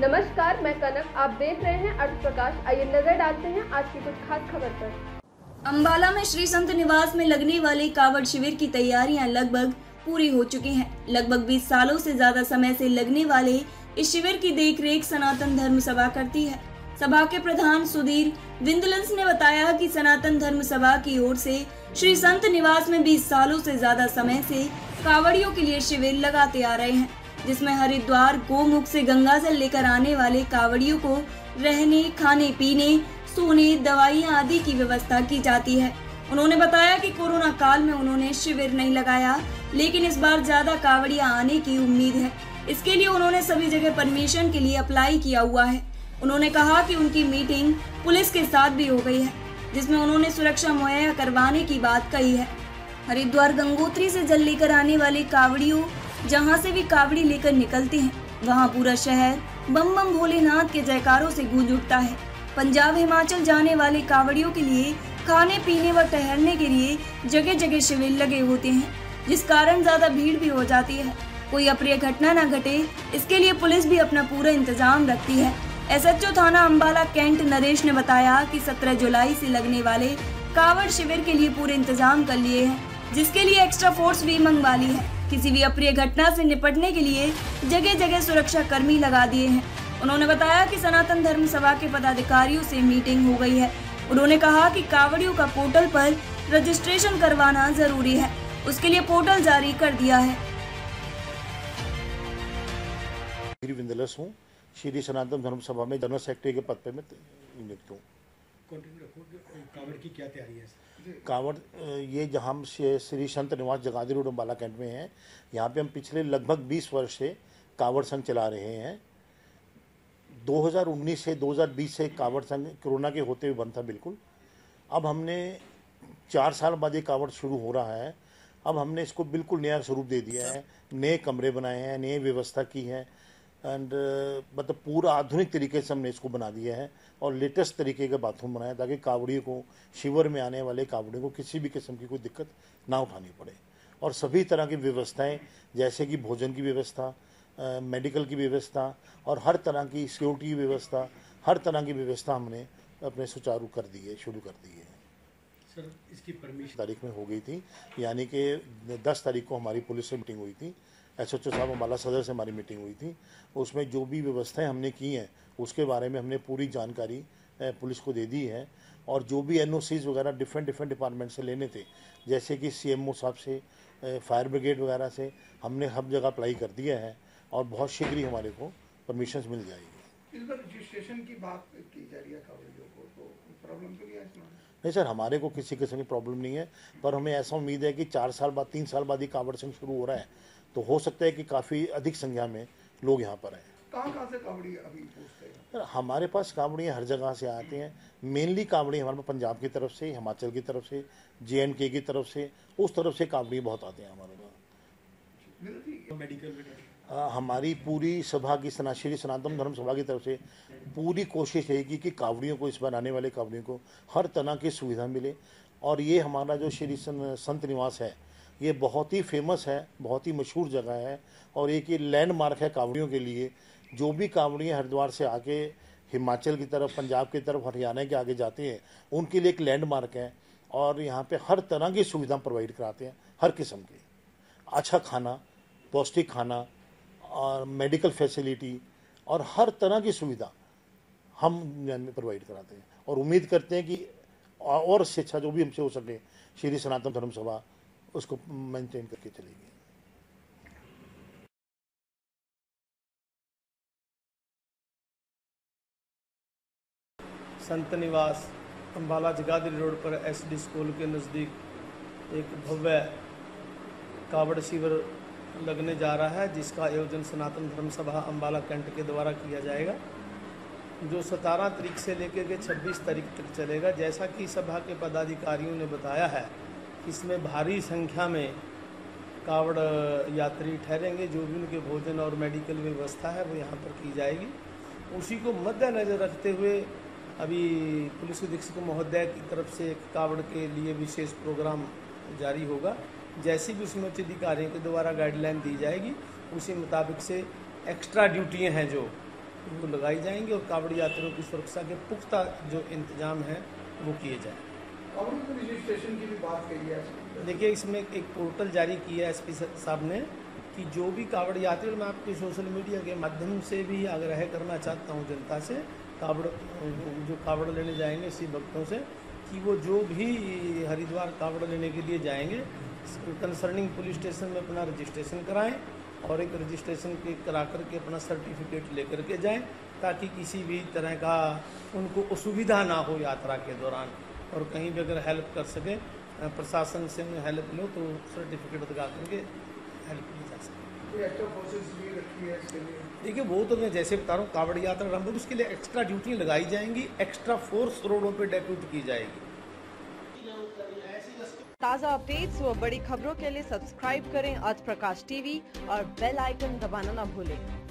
नमस्कार, मैं कनक। आप देख रहे हैं अर्थ प्रकाश। आइए नजर डालते हैं आज की कुछ खास खबर पर। अंबाला में श्री संत निवास में लगने वाले कावड़ शिविर की तैयारियां लगभग पूरी हो चुकी हैं। लगभग 20 सालों से ज्यादा समय से लगने वाले इस शिविर की देखरेख सनातन धर्म सभा करती है। सभा के प्रधान सुधीर विंदलंस ने बताया कि सनातन धर्म सभा की ओर से श्री संत निवास में 20 सालों से ज्यादा समय से कावड़ियों के लिए शिविर लगाते आ रहे हैं, जिसमें हरिद्वार गोमुख से गंगा जल लेकर आने वाले कावड़ियों को रहने, खाने पीने, सोने, दवाइयां आदि की व्यवस्था की जाती है। उन्होंने बताया कि कोरोना काल में उन्होंने शिविर नहीं लगाया, लेकिन इस बार ज्यादा कावड़ियां आने की उम्मीद है। इसके लिए उन्होंने सभी जगह परमिशन के लिए अप्लाई किया हुआ है। उन्होंने कहा कि उनकी मीटिंग पुलिस के साथ भी हो गई है, जिसमें उन्होंने सुरक्षा मुहैया करवाने की बात कही है। हरिद्वार गंगोत्री से जल लेकर आने वाले कावड़ियों जहां से भी कावड़ी लेकर निकलते हैं, वहां पूरा शहर बम बम भोलेनाथ के जयकारों से गूंज उठता है। पंजाब हिमाचल जाने वाले कावड़ियों के लिए खाने पीने व ठहरने के लिए जगह जगह शिविर लगे होते हैं, जिस कारण ज्यादा भीड़ भी हो जाती है। कोई अप्रिय घटना न घटे, इसके लिए पुलिस भी अपना पूरा इंतजाम रखती है। SHO थाना अंबाला कैंट नरेश ने बताया कि 17 जुलाई से लगने वाले कावड़ शिविर के लिए पूरे इंतजाम कर लिए हैं, जिसके लिए एक्स्ट्रा फोर्स भी मंगवा ली है। किसी भी अप्रिय घटना से निपटने के लिए जगह जगह सुरक्षा कर्मी लगा दिए हैं। उन्होंने बताया कि सनातन धर्म सभा के पदाधिकारियों से मीटिंग हो गई है। उन्होंने कहा कि कावड़ियों का पोर्टल पर रजिस्ट्रेशन करवाना जरूरी है, उसके लिए पोर्टल जारी कर दिया है। विंदलस हूँ, श्री सनातन धर्म सभा में जनरल सेक्रेटरी के पद पे मैं नियुक्त हूँ। कावड़ की क्या तैयारी है? कावड़ ये जहाँ श्री संत निवास जगाधरी रोड अंबाला कैंट में है, यहाँ पे हम पिछले लगभग 20 वर्ष से कावड़ संघ चला रहे हैं। 2019 से 2020 से कावड़ संघ कोरोना के होते हुए बंद था बिल्कुल। अब हमने 4 साल बाद ये कावड़ शुरू हो रहा है। अब हमने इसको बिल्कुल नया स्वरूप दे दिया है, नए कमरे बनाए हैं, नई व्यवस्था की है एंड मतलब पूरा आधुनिक तरीके से हमने इसको बना दिया है और लेटेस्ट तरीके का बाथरूम बनाया ताकि कावड़ियों को, शिविर में आने वाले कावड़ियों को किसी भी किस्म की कोई दिक्कत ना उठानी पड़े। और सभी तरह की व्यवस्थाएं जैसे कि भोजन की व्यवस्था, मेडिकल की व्यवस्था और हर तरह की सिक्योरिटी की व्यवस्था, हर तरह की व्यवस्था हमने अपने सुचारू कर दी है, शुरू कर दी है। सर, इसकी परमिशन तारीख में हो गई थी, यानी कि 10 तारीख को हमारी पुलिस से मीटिंग हुई थी। SHO साहब अंबाला सदर से हमारी मीटिंग हुई थी। उसमें जो भी व्यवस्थाएं हमने की हैं उसके बारे में हमने पूरी जानकारी पुलिस को दे दी है। और जो भी NOCs वगैरह डिफरेंट डिपार्टमेंट से लेने थे, जैसे कि CMO साहब से, फायर ब्रिगेड वगैरह से, हमने हर जगह अप्लाई कर दिया है और बहुत शीघ्र ही हमारे को परमिशन मिल जाएगी। इस बार रजिस्ट्रेशन की बात की जा रही है कावड़ियों को, तो प्रॉब्लम तो नहीं है इसमें? नहीं सर, हमारे को किसी किस्म की प्रॉब्लम नहीं है, पर हमें ऐसा उम्मीद है कि 4 साल बाद, 3 साल बाद ही कावड़ संघ शुरू हो रहा है, तो हो सकता है कि काफ़ी अधिक संख्या में लोग यहाँ पर आए। कहाँ से कावड़ी अभी पूछते हैं? हमारे पास कावड़ियाँ हर जगह से आते हैं। मेनली कावड़ी हमारे पास पंजाब की तरफ से, हिमाचल की तरफ से, JNK की तरफ से, उस तरफ से कावड़ी बहुत आते हैं हमारे पास। मेडिकल हमारी पूरी सभा की, श्री सनातन धर्म सभा की तरफ से पूरी कोशिश रहेगी कि कावड़ियों को, इस बार आने वाले कावड़ियों को हर तरह की सुविधा मिले। और ये हमारा जो श्री संत निवास है, ये बहुत ही फेमस है, बहुत ही मशहूर जगह है और एक ये लैंडमार्क है कावड़ियों के लिए। जो भी कावड़ियाँ हरिद्वार से आके हिमाचल की तरफ, पंजाब की तरफ, हरियाणा के आगे जाते हैं, उनके लिए एक लैंडमार्क है। और यहाँ पे हर तरह की सुविधा प्रोवाइड कराते हैं, हर किस्म की, अच्छा खाना, पौष्टिक खाना और मेडिकल फैसिलिटी और हर तरह की सुविधा हम प्रोवाइड कराते हैं। और उम्मीद करते हैं कि और शिक्षा जो भी हमसे हो सके, श्री सनातन धर्म सभा उसको मेंटेन करके चलेगी। संत निवास अंबाला जगाधरी रोड पर SD स्कूल के नज़दीक एक भव्य कावड़ शिविर लगने जा रहा है, जिसका आयोजन सनातन धर्म सभा अंबाला कैंट के द्वारा किया जाएगा, जो 17 तारीख से लेकर के 26 तारीख तक चलेगा। जैसा कि सभा के पदाधिकारियों ने बताया है, इसमें भारी संख्या में कावड़ यात्री ठहरेंगे। जो भी उनके भोजन और मेडिकल व्यवस्था है वो यहाँ पर की जाएगी। उसी को मद्देनजर रखते हुए अभी पुलिस अधीक्षक महोदय की तरफ से एक कावड़ के लिए विशेष प्रोग्राम जारी होगा। जैसी भी उसमें उच्च अधिकारियों के द्वारा गाइडलाइन दी जाएगी, उसी मुताबिक से एक्स्ट्रा ड्यूटियाँ हैं जो वो लगाई जाएंगी और कावड़ यात्रियों की सुरक्षा के पुख्ता जो इंतजाम है वो किए जाएँ। कावड़ के रजिस्ट्रेशन की भी बात कही है। देखिए, इसमें एक पोर्टल जारी किया है एसपी साहब ने कि जो भी कावड़ यात्री, और मैं आपके सोशल मीडिया के माध्यम से भी आग्रह करना चाहता हूँ जनता से, जो कावड़ लेने जाएंगे इसी भक्तों से, कि वो जो भी हरिद्वार कावड़ लेने के लिए जाएंगे कंसर्निंग पुलिस स्टेशन में अपना रजिस्ट्रेशन कराएं और एक रजिस्ट्रेशन करा करके अपना सर्टिफिकेट लेकर के जाएं, ताकि किसी भी तरह का उनको असुविधा ना हो यात्रा के दौरान। और कहीं भी अगर हेल्प कर सके प्रशासन से हेल्प लो तो सर्टिफिकेट दिखा करके हेल्प की जा सकती है। एक्स्ट्रा फोर्सेस भी रखी है इसके लिए? देखिए, वो तो मैं जैसे बता रहा हूँ, कावड़ यात्रा रंभ उसके लिए एक्स्ट्रा ड्यूटी लगाई जाएंगी, एक्स्ट्रा फोर्स रोडों पे डेप्यूट की जाएगी। ताज़ा अपडेट्स व बड़ी खबरों के लिए सब्सक्राइब करें आज प्रकाश टीवी और बेल आइकन दबाना न भूलें।